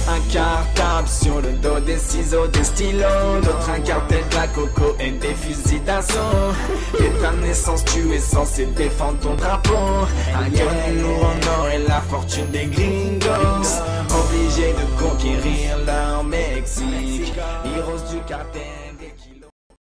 Un cartable sur le dos, des ciseaux, des stylos. D'autres un cartel de la coco et des fusils d'assaut. Et ta naissance, tu es censé défendre ton drapeau. Un nous en or et la fortune des gringos. Obligés de conquérir leur Mexique. Heroes du cartel.